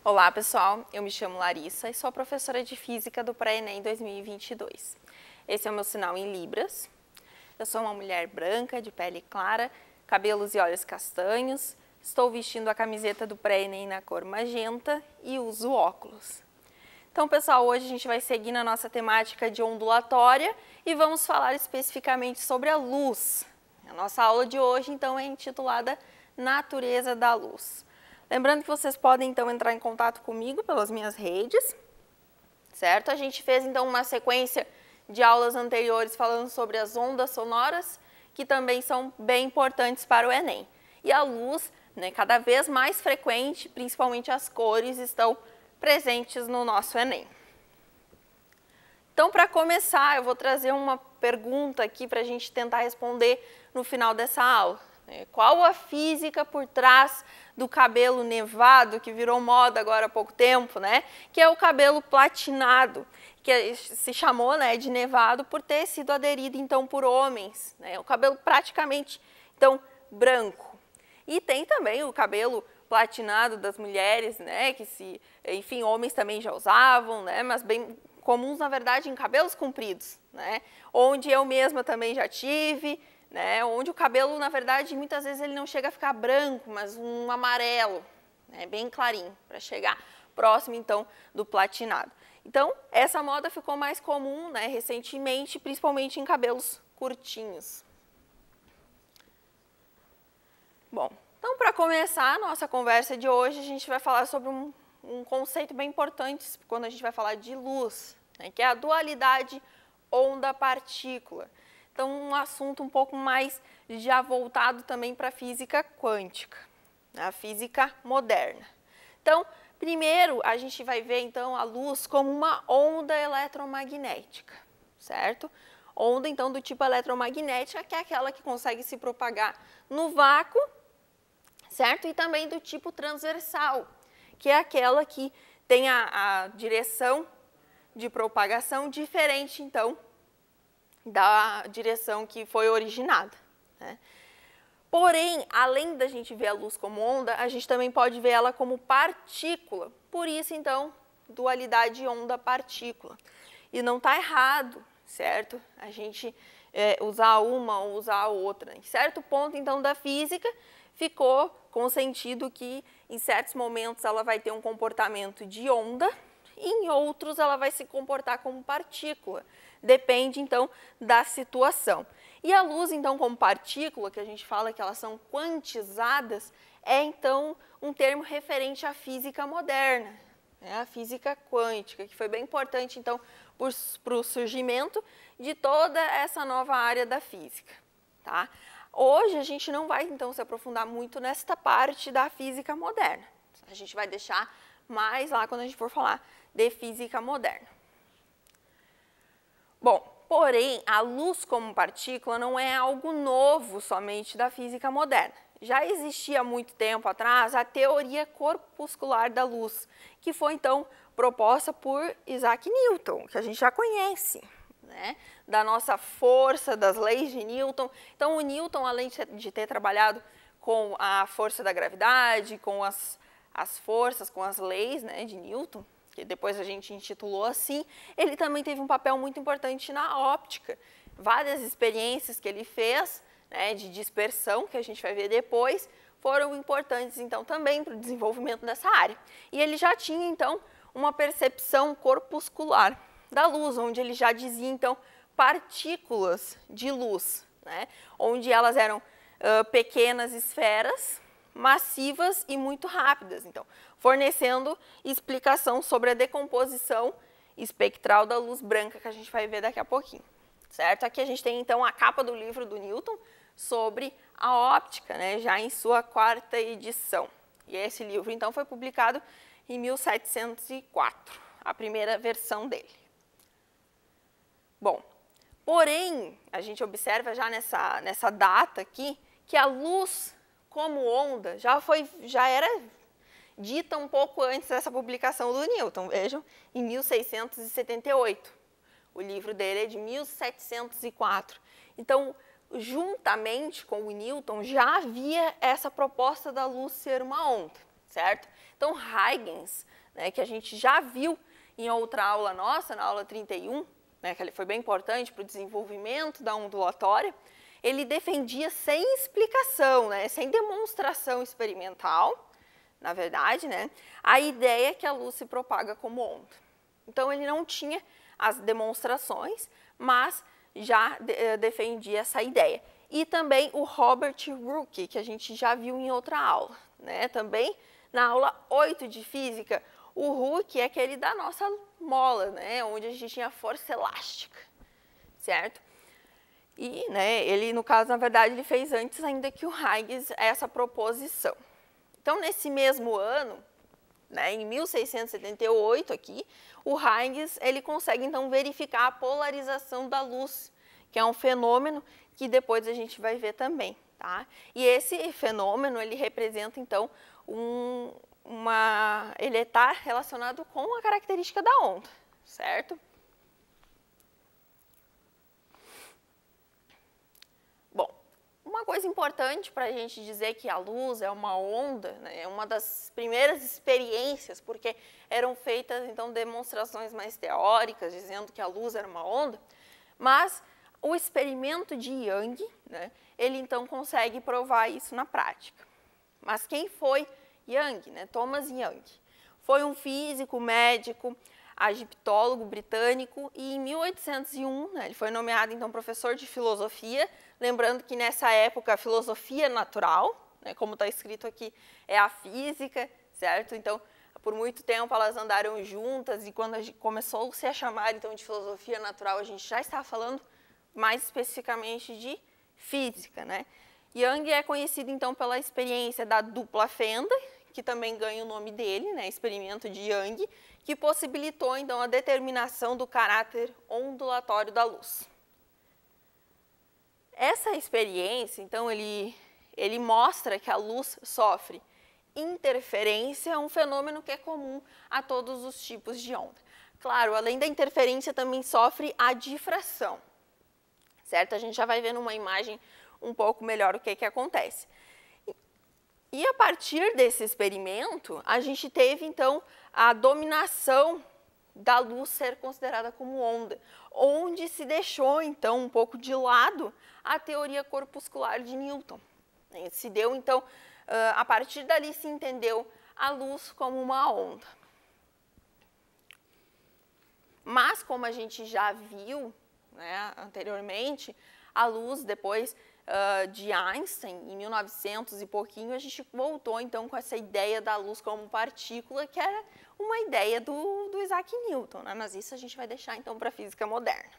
Olá pessoal, eu me chamo Larissa e sou a professora de Física do Pré-ENEM 2022. Esse é o meu sinal em Libras. Eu sou uma mulher branca, de pele clara, cabelos e olhos castanhos, estou vestindo a camiseta do Pré-ENEM na cor magenta e uso óculos. Então pessoal, hoje a gente vai seguir na nossa temática de ondulatória e vamos falar especificamente sobre a luz. A nossa aula de hoje então é intitulada Natureza da Luz. Lembrando que vocês podem, então, entrar em contato comigo pelas minhas redes, certo? A gente fez, então, uma sequência de aulas anteriores falando sobre as ondas sonoras, que também são bem importantes para o Enem. E a luz, né, cada vez mais frequente, principalmente as cores, estão presentes no nosso Enem. Então, para começar, eu vou trazer uma pergunta aqui para a gente tentar responder no final dessa aula. Qual a física por trás do cabelo nevado, que virou moda agora há pouco tempo, né? Que é o cabelo platinado, que se chamou, né, de nevado por ter sido aderido então por homens, né? O cabelo praticamente então branco. E tem também o cabelo platinado das mulheres, né? Que enfim, homens também já usavam, né? Mas bem comuns na verdade em cabelos compridos, né? Onde eu mesma também já tive. Né, onde o cabelo, na verdade, muitas vezes ele não chega a ficar branco, mas um amarelo, né, bem clarinho, para chegar próximo, então, do platinado. Então, essa moda ficou mais comum, né, recentemente, principalmente em cabelos curtinhos. Bom, então, para começar a nossa conversa de hoje, a gente vai falar sobre um conceito bem importante quando a gente vai falar de luz, né, que é a dualidade onda-partícula. Então, um assunto um pouco mais já voltado também para a física quântica, a física moderna. Então, primeiro, a gente vai ver, então, a luz como uma onda eletromagnética, certo? Onda, então, do tipo eletromagnética, que é aquela que consegue se propagar no vácuo, certo? E também do tipo transversal, que é aquela que tem a direção de propagação diferente, então, da direção que foi originada, né? Porém, além da gente ver a luz como onda, a gente também pode ver ela como partícula. Por isso, então, dualidade onda-partícula. E não está errado, certo? A gente usar uma ou usar a outra. Em certo ponto, então, da física, ficou consentido que, em certos momentos, ela vai ter um comportamento de onda, e em outros ela vai se comportar como partícula. Depende, então, da situação. E a luz, então, como partícula, que a gente fala que elas são quantizadas, é, então, um termo referente à física moderna, né? A física quântica, que foi bem importante, então, para o surgimento de toda essa nova área da física, tá? Hoje, a gente não vai, então, se aprofundar muito nesta parte da física moderna. A gente vai deixar mais lá quando a gente for falar de física moderna. Bom, porém, a luz como partícula não é algo novo somente da física moderna. Já existia há muito tempo atrás a teoria corpuscular da luz, que foi então proposta por Isaac Newton, que a gente já conhece, né? Da nossa força, das leis de Newton. Então, o Newton, além de ter trabalhado com a força da gravidade, com as forças, com as leis, né, de Newton, que depois a gente intitulou assim, ele também teve um papel muito importante na óptica. Várias experiências que ele fez, né, de dispersão, que a gente vai ver depois, foram importantes, então, também para o desenvolvimento dessa área. E ele já tinha, então, uma percepção corpuscular da luz, onde ele já dizia, então, partículas de luz, né, onde elas eram pequenas esferas, massivas e muito rápidas, então, fornecendo explicação sobre a decomposição espectral da luz branca, que a gente vai ver daqui a pouquinho, certo? Aqui a gente tem, então, a capa do livro do Newton sobre a óptica, né, já em sua 4ª edição. E esse livro, então, foi publicado em 1704, a primeira versão dele. Bom, porém, a gente observa já nessa data aqui, que a luz como onda já era dita um pouco antes dessa publicação do Newton, vejam, em 1678. O livro dele é de 1704. Então, juntamente com o Newton, já havia essa proposta da luz ser uma onda, certo? Então, Huygens, né, que a gente já viu em outra aula nossa, na aula 31, né, que foi bem importante para o desenvolvimento da ondulatória, ele defendia sem explicação, né, sem demonstração experimental, na verdade, né, a ideia que a luz se propaga como onda. Então, ele não tinha as demonstrações, mas já defendia essa ideia. E também o Robert Rooke, que a gente já viu em outra aula, né, também na aula 8 de física. O Rooke é aquele da nossa mola, né, onde a gente tinha força elástica, certo? E, né, ele, no caso, na verdade, ele fez antes ainda que o Huygens essa proposição. Então, nesse mesmo ano, né, em 1678 aqui, o Huygens, ele consegue, então, verificar a polarização da luz, que é um fenômeno que depois a gente vai ver também, tá? E esse fenômeno, ele representa, então, ele está relacionado com a característica da onda, certo? Bom, uma coisa importante para a gente dizer que a luz é uma onda, né, é uma das primeiras experiências, porque eram feitas, então, demonstrações mais teóricas, dizendo que a luz era uma onda, mas o experimento de Young, né, ele, então, consegue provar isso na prática. Mas quem foi Young, né? Thomas Young? Foi um físico, médico, egiptólogo britânico e em 1801, né, ele foi nomeado então professor de filosofia, lembrando que nessa época a filosofia natural, né, como está escrito aqui, é a física, certo? Então, por muito tempo elas andaram juntas e quando a gente começou -se a chamar então de filosofia natural, a gente já está falando mais especificamente de física, né? Young é conhecido então pela experiência da dupla fenda, que também ganha o nome dele, né, experimento de Young, que possibilitou então a determinação do caráter ondulatório da luz. Essa experiência, então, ele mostra que a luz sofre interferência, um fenômeno que é comum a todos os tipos de onda. Claro, além da interferência, também sofre a difração, certo? A gente já vai ver numa imagem um pouco melhor o que acontece. E a partir desse experimento, a gente teve, então, a dominação da luz ser considerada como onda, onde se deixou, então, um pouco de lado a teoria corpuscular de Newton. Se deu, então, a partir dali se entendeu a luz como uma onda. Mas, como a gente já viu, né, anteriormente, a luz depois de Einstein, em 1900 e pouquinho, a gente voltou então com essa ideia da luz como partícula, que era uma ideia do Isaac Newton, né? Mas isso a gente vai deixar então para a física moderna.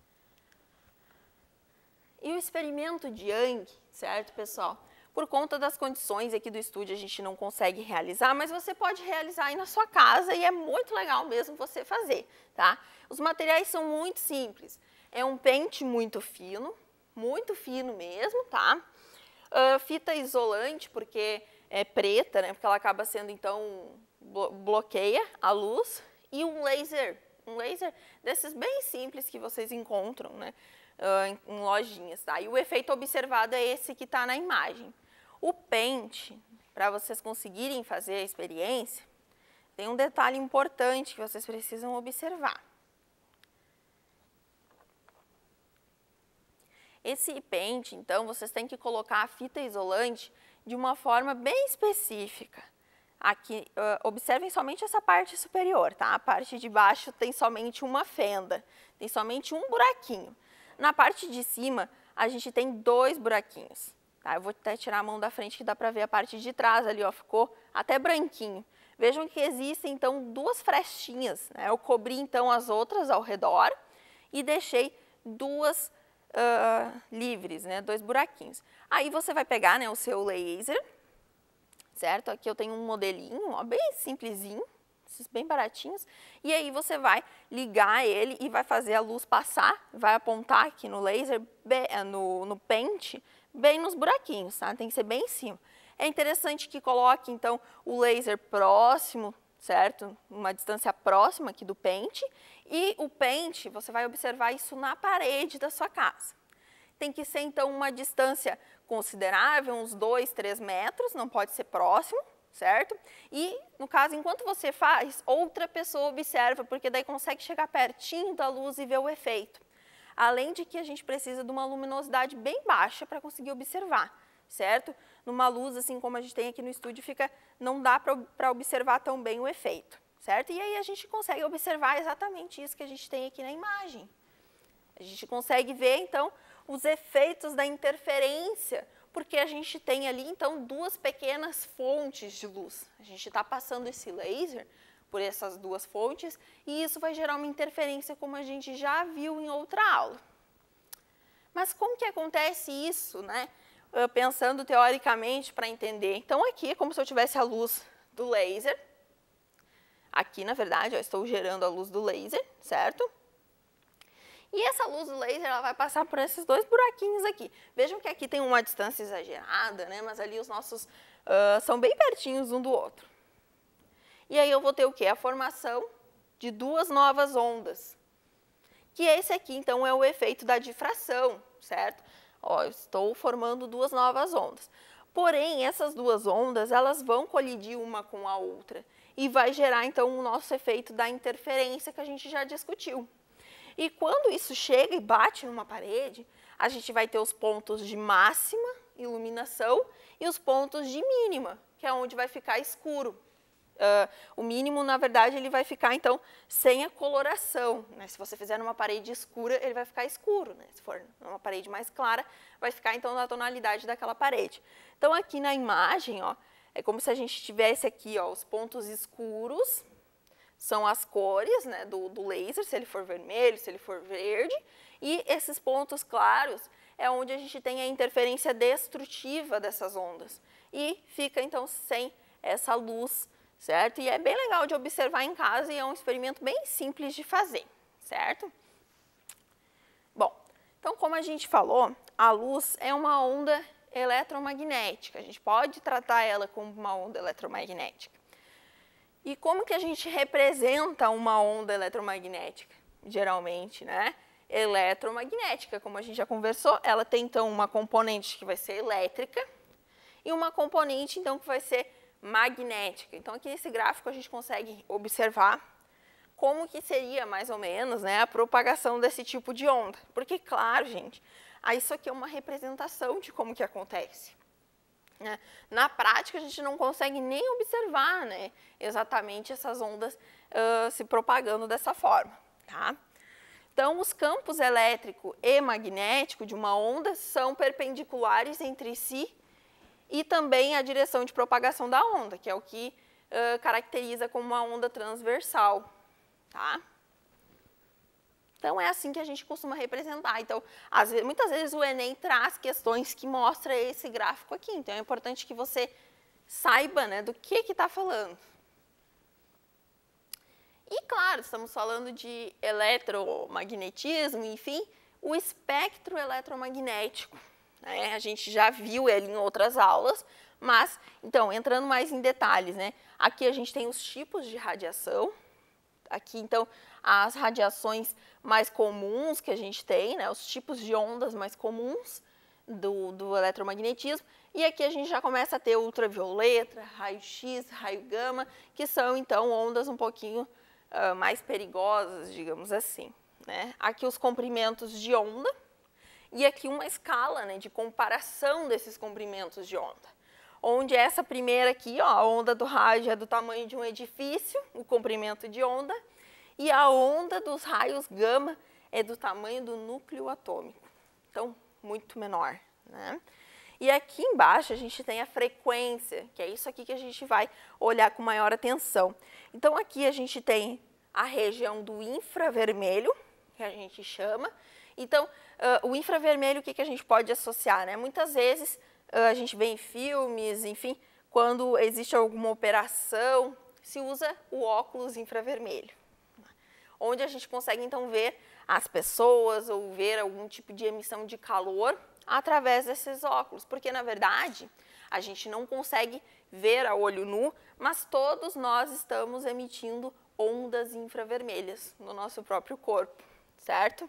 E o experimento de Young, certo, pessoal? Por conta das condições aqui do estúdio a gente não consegue realizar, mas você pode realizar aí na sua casa e é muito legal mesmo você fazer, tá? Os materiais são muito simples. É um pente muito fino mesmo, tá? Fita isolante, porque é preta, né? Porque ela acaba sendo, então, bloqueia a luz. E um laser desses bem simples que vocês encontram, né? Em lojinhas, tá? E o efeito observado é esse que está na imagem. O pente, para vocês conseguirem fazer a experiência, tem um detalhe importante que vocês precisam observar. Esse pente, então, vocês têm que colocar a fita isolante de uma forma bem específica. Aqui, observem somente essa parte superior, tá? A parte de baixo tem somente uma fenda, tem somente um buraquinho. Na parte de cima, a gente tem 2 buraquinhos. Tá? Eu vou até tirar a mão da frente que dá para ver a parte de trás ali, ó, ficou até branquinho. Vejam que existem, então, 2 frestinhas, né? Eu cobri, então, as outras ao redor e deixei 2 livres, né? 2 buraquinhos. Aí você vai pegar, né, o seu laser, certo? Aqui eu tenho um modelinho, ó, bem simplesinho, esses bem baratinhos. E aí você vai ligar ele e vai fazer a luz passar, vai apontar aqui no laser, no pente, bem nos buraquinhos, tá? Tem que ser bem em cima. É interessante que coloque, então, o laser próximo, certo? Uma distância próxima aqui do pente. E o pente, você vai observar isso na parede da sua casa. Tem que ser, então, uma distância considerável, uns 2, 3 metros, não pode ser próximo, certo? E, no caso, enquanto você faz, outra pessoa observa, porque daí consegue chegar pertinho da luz e ver o efeito. Além de que a gente precisa de uma luminosidade bem baixa para conseguir observar, certo? Numa luz, assim como a gente tem aqui no estúdio, não dá para observar tão bem o efeito, certo? E aí a gente consegue observar exatamente isso que a gente tem aqui na imagem. A gente consegue ver, então, os efeitos da interferência, porque a gente tem ali, então, duas pequenas fontes de luz. A gente está passando esse laser por essas duas fontes e isso vai gerar uma interferência, como a gente já viu em outra aula. Mas como que acontece isso, né? Pensando teoricamente para entender. Então, aqui é como se eu tivesse a luz do laser. Aqui, na verdade, eu estou gerando a luz do laser, certo? E essa luz do laser ela vai passar por esses dois buraquinhos aqui. Vejam que aqui tem uma distância exagerada, né? Mas ali os nossos são bem pertinhos um do outro. E aí eu vou ter o quê? A formação de duas novas ondas. Que esse aqui, então, é o efeito da difração, certo? Ó, eu estou formando duas novas ondas. Porém, essas duas ondas, elas vão colidir uma com a outra. E vai gerar, então, o nosso efeito da interferência que a gente já discutiu. E quando isso chega e bate numa parede, a gente vai ter os pontos de máxima iluminação e os pontos de mínima, que é onde vai ficar escuro. O mínimo, na verdade, ele vai ficar, então, sem a coloração, né? Se você fizer numa parede escura, ele vai ficar escuro, né? Se for numa parede mais clara, vai ficar, então, na tonalidade daquela parede. Então, aqui na imagem, ó, é como se a gente tivesse aqui, ó, os pontos escuros, são as cores, né, do laser, se ele for vermelho, se ele for verde, e esses pontos claros é onde a gente tem a interferência destrutiva dessas ondas. E fica, então, sem essa luz, certo? E é bem legal de observar em casa e é um experimento bem simples de fazer, certo? Bom, então, como a gente falou, a luz é uma onda eletromagnética. A gente pode tratar ela como uma onda eletromagnética. E como que a gente representa uma onda eletromagnética? Geralmente, né? Eletromagnética, como a gente já conversou, ela tem, então, uma componente que vai ser elétrica e uma componente, então, que vai ser magnética. Então, aqui nesse gráfico a gente consegue observar como que seria, mais ou menos, né, a propagação desse tipo de onda. Porque, claro, gente, isso aqui é uma representação de como que acontece. Na prática, a gente não consegue nem observar, né, exatamente essas ondas se propagando dessa forma. Tá? Então, os campos elétrico e magnético de uma onda são perpendiculares entre si e também a direção de propagação da onda, que é o que caracteriza como uma onda transversal. Tá? Então, é assim que a gente costuma representar. Então, muitas vezes o Enem traz questões que mostram esse gráfico aqui. Então, é importante que você saiba, né, do que está falando. E, claro, estamos falando de eletromagnetismo, enfim, o espectro eletromagnético. Né? A gente já viu ele em outras aulas, mas, então, entrando mais em detalhes, né? Aqui a gente tem os tipos de radiação. Aqui, então, as radiações mais comuns que a gente tem, né, os tipos de ondas mais comuns do eletromagnetismo. E aqui a gente já começa a ter ultravioleta, raio-x, raio gama, que são, então, ondas um pouquinho mais perigosas, digamos assim. Né? Aqui os comprimentos de onda e aqui uma escala, né, de comparação desses comprimentos de onda. Onde essa primeira aqui, ó, a onda do rádio é do tamanho de um edifício, o comprimento de onda, e a onda dos raios gama é do tamanho do núcleo atômico, então muito menor. Né? E aqui embaixo a gente tem a frequência, que é isso aqui que a gente vai olhar com maior atenção. Então aqui a gente tem a região do infravermelho, que a gente chama. Então, o infravermelho, o que a gente pode associar? Né? Muitas vezes a gente vê em filmes, enfim, quando existe alguma operação, se usa o óculos infravermelho, onde a gente consegue, então, ver as pessoas ou ver algum tipo de emissão de calor através desses óculos, porque, na verdade, a gente não consegue ver a olho nu, mas todos nós estamos emitindo ondas infravermelhas no nosso próprio corpo, certo?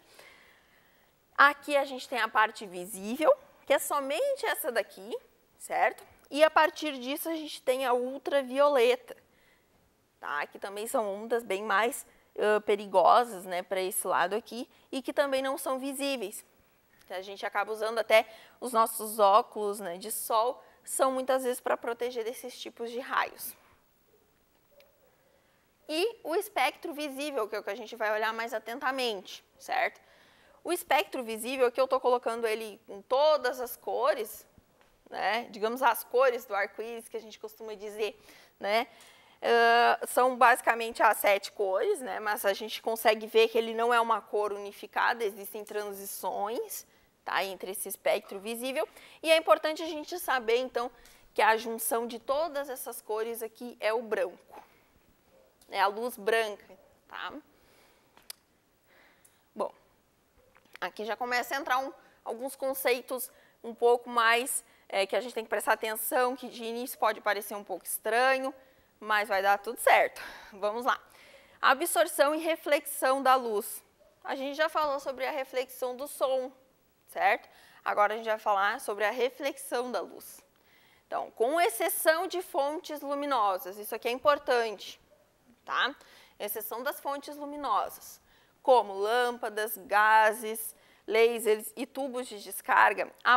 Aqui a gente tem a parte visível, que é somente essa daqui, certo? E a partir disso a gente tem a ultravioleta, tá? Que também são ondas bem mais perigosas, né, para esse lado aqui, e que também não são visíveis. Então, a gente acaba usando até os nossos óculos, né, de sol, são muitas vezes para proteger desses tipos de raios. E o espectro visível, que é o que a gente vai olhar mais atentamente, certo? O espectro visível, aqui eu estou colocando ele com todas as cores, né? Digamos as cores do arco-íris, que a gente costuma dizer, né? São basicamente as 7 cores, né? Mas a gente consegue ver que ele não é uma cor unificada, existem transições, tá? Entre esse espectro visível. E é importante a gente saber, então, que a junção de todas essas cores aqui é o branco. É a luz branca, tá? Bom, aqui já começa a entrar alguns conceitos um pouco mais que a gente tem que prestar atenção, que de início pode parecer um pouco estranho, mas vai dar tudo certo. Vamos lá. Absorção e reflexão da luz. A gente já falou sobre a reflexão do som, certo? Agora a gente vai falar sobre a reflexão da luz. Então, com exceção de fontes luminosas, isso aqui é importante, tá? Exceção das fontes luminosas, como lâmpadas, gases, lasers e tubos de descarga, a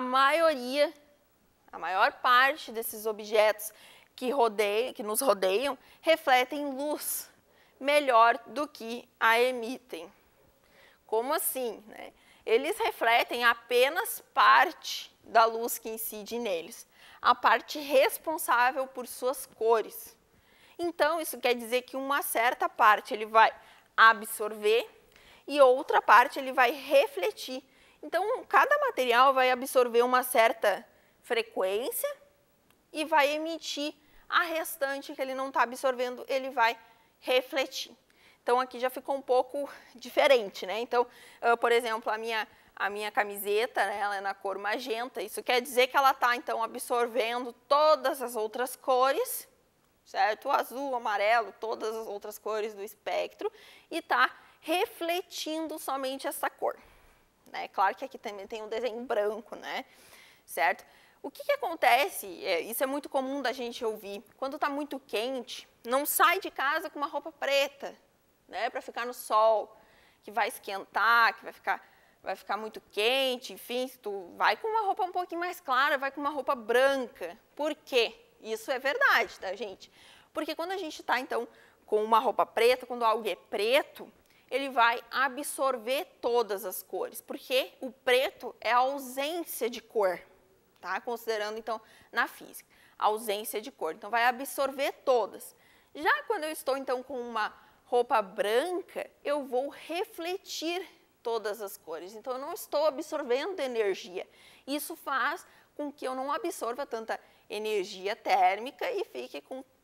maior parte desses objetos que nos rodeiam refletem luz melhor do que a emitem. Como assim, né? Eles refletem apenas parte da luz que incide neles, a parte responsável por suas cores. Então, isso quer dizer que uma certa parte ele vai absorver e outra parte ele vai refletir. Então, cada material vai absorver uma certa frequência e vai emitir a restante que ele não está absorvendo, ele vai refletir. Então, aqui já ficou um pouco diferente, né? Então, por exemplo, a minha camiseta, né, ela é na cor magenta, isso quer dizer que ela está, então, absorvendo todas as outras cores, certo? O azul, o amarelo, todas as outras cores do espectro, e está refletindo somente essa cor. Né? Claro que aqui também tem um desenho branco, né? Certo? O que acontece, isso é muito comum da gente ouvir, quando está muito quente, não sai de casa com uma roupa preta, né, para ficar no sol, que vai esquentar, que vai ficar muito quente, enfim, tu vai com uma roupa um pouquinho mais clara, vai com uma roupa branca. Por quê? Isso é verdade, tá, gente? Porque quando a gente está, então, com uma roupa preta, quando algo é preto, ele vai absorver todas as cores, porque o preto é a ausência de cor, tá? Considerando, então, na física, a ausência de cor. Então, vai absorver todas. Já quando eu estou, então, com uma roupa branca, eu vou refletir todas as cores. Então, eu não estou absorvendo energia. Isso faz com que eu não absorva tanta energia térmica e fique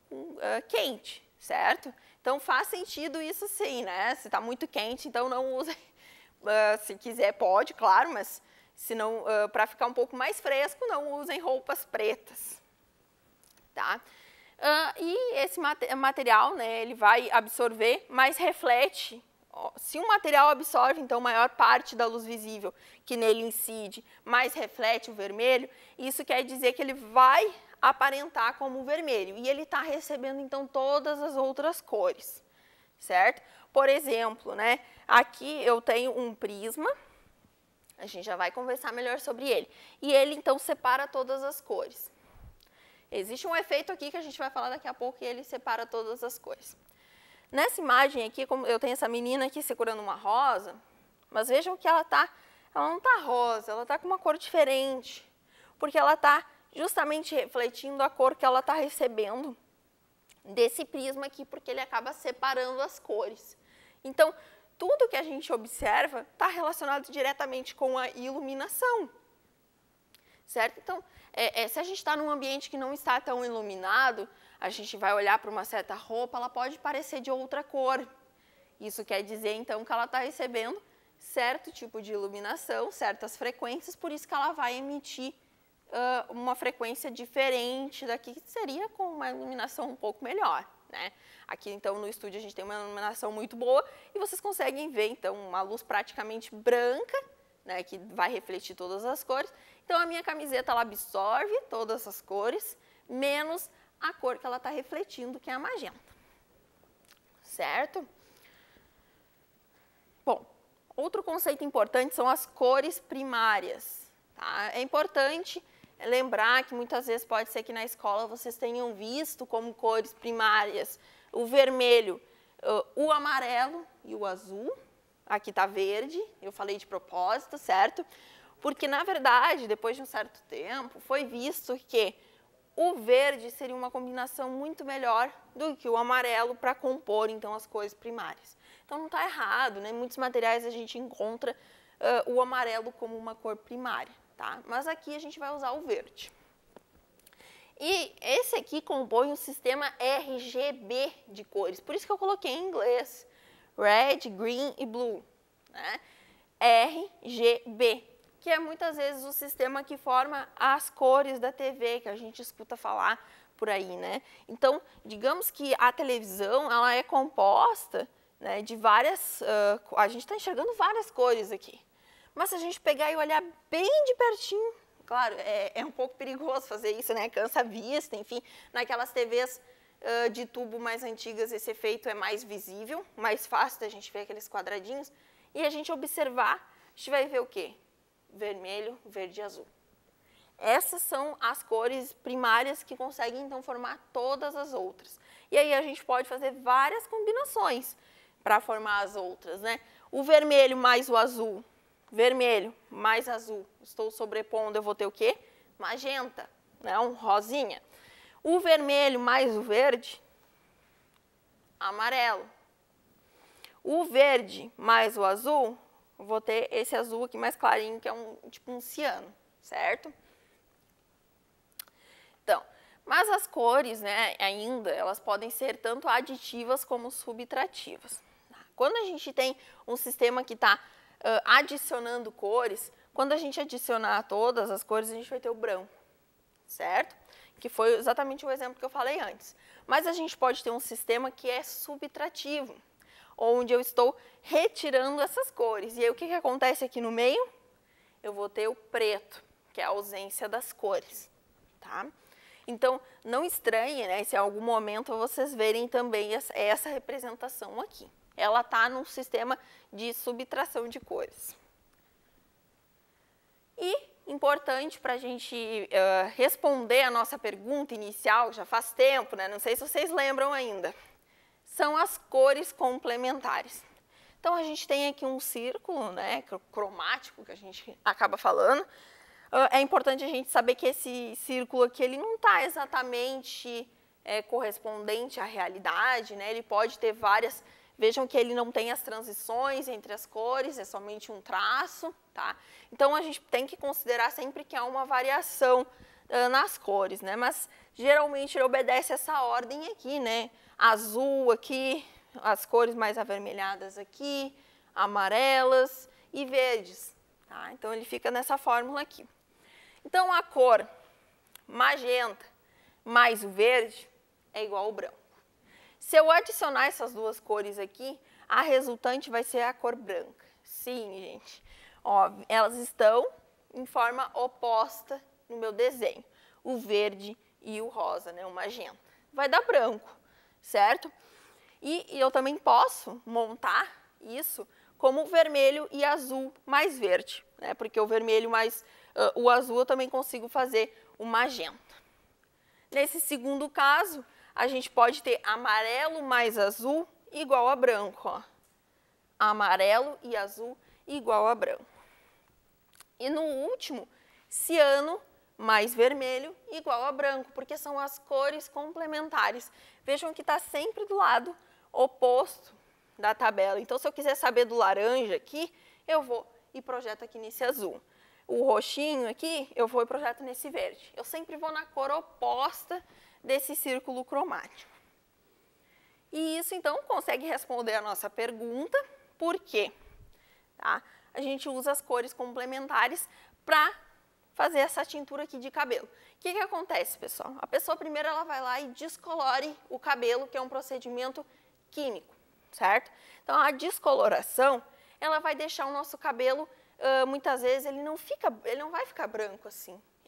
quente, certo? Então, faz sentido isso sim, né? Se está muito quente, então não use. Se quiser, pode, claro, mas se não, para ficar um pouco mais fresco, não usem roupas pretas, tá? E esse material, né, ele vai absorver, mas reflete. Se um material absorve, então, maior parte da luz visível que nele incide, mas reflete o vermelho, isso quer dizer que ele vai aparentar como vermelho. E ele está recebendo, então, todas as outras cores, certo? Por exemplo, né, aqui eu tenho um prisma, a gente já vai conversar melhor sobre ele. E ele, então, separa todas as cores. Existe um efeito aqui que a gente vai falar daqui a pouco e ele separa todas as cores. Nessa imagem aqui, como eu tenho essa menina aqui segurando uma rosa, mas vejam que ela não está rosa, ela está com uma cor diferente, porque ela está justamente refletindo a cor que ela está recebendo desse prisma aqui, porque ele acaba separando as cores. Então, tudo que a gente observa está relacionado diretamente com a iluminação, certo? Então, se a gente está num ambiente que não está tão iluminado, a gente vai olhar para uma certa roupa, ela pode parecer de outra cor. Isso quer dizer, então, que ela está recebendo certo tipo de iluminação, certas frequências, por isso que ela vai emitir uma frequência diferente daqui, que seria com uma iluminação um pouco melhor, né? Aqui, então, no estúdio, a gente tem uma iluminação muito boa e vocês conseguem ver, então, uma luz praticamente branca, né, que vai refletir todas as cores. Então, a minha camiseta, ela absorve todas as cores, menos a cor que ela está refletindo, que é a magenta. Certo? Bom, outro conceito importante são as cores primárias. Tá? É importante lembrar que muitas vezes pode ser que na escola vocês tenham visto como cores primárias o vermelho, o amarelo e o azul. Aqui está verde, eu falei de propósito, certo? Porque, na verdade, depois de um certo tempo, foi visto que o verde seria uma combinação muito melhor do que o amarelo para compor, então, as cores primárias. Então, não está errado, né? Em muitos materiais a gente encontra o amarelo como uma cor primária, tá? Mas aqui a gente vai usar o verde. E esse aqui compõe um sistema RGB de cores, por isso que eu coloquei em inglês. Red, Green e Blue, né? RGB, que é muitas vezes o sistema que forma as cores da TV, que a gente escuta falar por aí, né? Então, digamos que a televisão, ela é composta, né, de várias, a gente está enxergando várias cores aqui, mas se a gente pegar e olhar bem de pertinho, claro, é um pouco perigoso fazer isso, né? Cansa a vista, enfim, naquelas TVs de tubo mais antigas, esse efeito é mais visível, mais fácil da gente ver aqueles quadradinhos. E a gente observar, a gente vai ver o quê? Vermelho, verde e azul. Essas são as cores primárias que conseguem, então, formar todas as outras. E aí a gente pode fazer várias combinações para formar as outras, né? O vermelho mais o azul, vermelho mais azul, estou sobrepondo, eu vou ter o quê? Magenta, né? Um rosinha. O vermelho mais o verde, amarelo. O verde mais o azul, eu vou ter esse azul aqui mais clarinho, que é tipo um ciano, certo? Então, mas as cores, né, ainda, elas podem ser tanto aditivas como subtrativas. Quando a gente tem um sistema que está adicionando cores, quando a gente adicionar todas as cores, a gente vai ter o branco, certo? Que foi exatamente o exemplo que eu falei antes. Mas a gente pode ter um sistema que é subtrativo, onde eu estou retirando essas cores. E aí o que acontece aqui no meio? Eu vou ter o preto, que é a ausência das cores. Tá? Então, não estranhe, né, se em algum momento vocês verem também essa representação aqui. Ela está num sistema de subtração de cores. E importante para a gente responder a nossa pergunta inicial, já faz tempo, né? Não sei se vocês lembram ainda, são as cores complementares. Então, a gente tem aqui um círculo, né, cromático, que a gente acaba falando. É importante a gente saber que esse círculo aqui, ele não está exatamente correspondente à realidade, né? Ele pode ter várias... Vejam que ele não tem as transições entre as cores, é somente um traço, tá? Então, a gente tem que considerar sempre que há uma variação nas cores, né? Mas, geralmente, ele obedece essa ordem aqui, né? Azul aqui, as cores mais avermelhadas aqui, amarelas e verdes, tá? Então, ele fica nessa fórmula aqui. Então, a cor magenta mais o verde é igual ao branco. Se eu adicionar essas duas cores aqui, a resultante vai ser a cor branca. Sim, gente. Ó, elas estão em forma oposta no meu desenho. O verde e o rosa, né, o magenta. Vai dar branco, certo? E eu também posso montar isso como vermelho e azul mais verde, né? Porque o vermelho mais o azul eu também consigo fazer o magenta. Nesse segundo caso, a gente pode ter amarelo mais azul igual a branco, ó. Amarelo e azul igual a branco. E no último, ciano mais vermelho igual a branco, porque são as cores complementares. Vejam que está sempre do lado oposto da tabela. Então, se eu quiser saber do laranja aqui, eu vou e projeto aqui nesse azul. O roxinho aqui, eu vou e projeto nesse verde. Eu sempre vou na cor oposta desse círculo cromático. E isso, então, consegue responder a nossa pergunta, por quê? Tá? A gente usa as cores complementares para fazer essa tintura aqui de cabelo. O que acontece, pessoal? A pessoa primeiro ela vai lá e descolore o cabelo, que é um procedimento químico, certo? Então, a descoloração, ela vai deixar o nosso cabelo, muitas vezes, ele não vai ficar branco assim.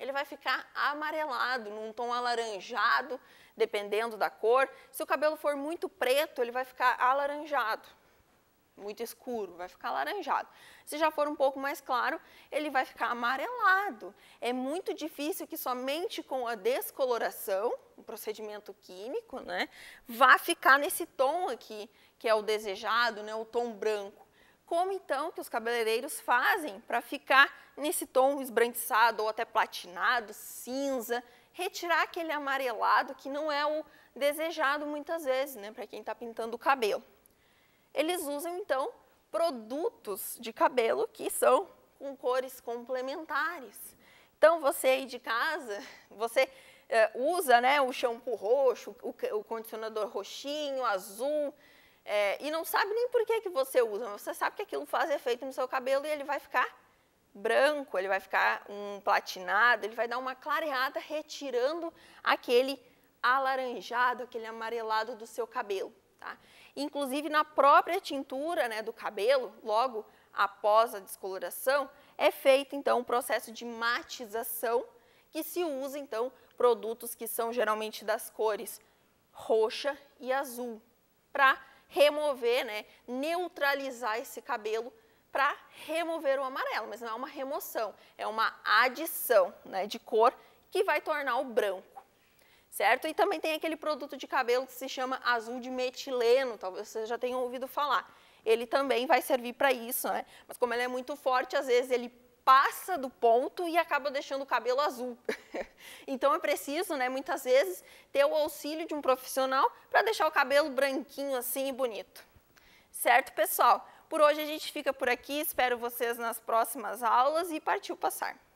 ele vai ficar amarelado, num tom alaranjado, dependendo da cor. Se o cabelo for muito preto, ele vai ficar alaranjado, muito escuro, vai ficar alaranjado. Se já for um pouco mais claro, ele vai ficar amarelado. É muito difícil que somente com a descoloração, o procedimento químico, né, vá ficar nesse tom aqui, que é o desejado, né, o tom branco. Como então que os cabeleireiros fazem para ficar nesse tom esbranquiçado ou até platinado, cinza, retirar aquele amarelado que não é o desejado muitas vezes, né, para quem está pintando o cabelo. Eles usam então produtos de cabelo que são com cores complementares. Então você aí de casa, você usa, né, o shampoo roxo, o condicionador roxinho, azul, e não sabe nem por que você usa, mas você sabe que aquilo faz efeito no seu cabelo e ele vai ficar branco, ele vai ficar platinado, ele vai dar uma clareada retirando aquele alaranjado, aquele amarelado do seu cabelo. Tá? Inclusive na própria tintura, né, do cabelo, logo após a descoloração, é feito então um processo de matização que se usa então produtos que são geralmente das cores roxa e azul para remover, né, neutralizar esse cabelo para remover o amarelo, mas não é uma remoção, é uma adição, né, de cor que vai tornar o branco, certo? E também tem aquele produto de cabelo que se chama azul de metileno, talvez vocês já tenham ouvido falar. Ele também vai servir para isso, né? Mas como ele é muito forte, às vezes ele passa do ponto e acaba deixando o cabelo azul. Então é preciso, né, muitas vezes, ter o auxílio de um profissional para deixar o cabelo branquinho assim e bonito. Certo, pessoal? Por hoje a gente fica por aqui, espero vocês nas próximas aulas e partiu passar!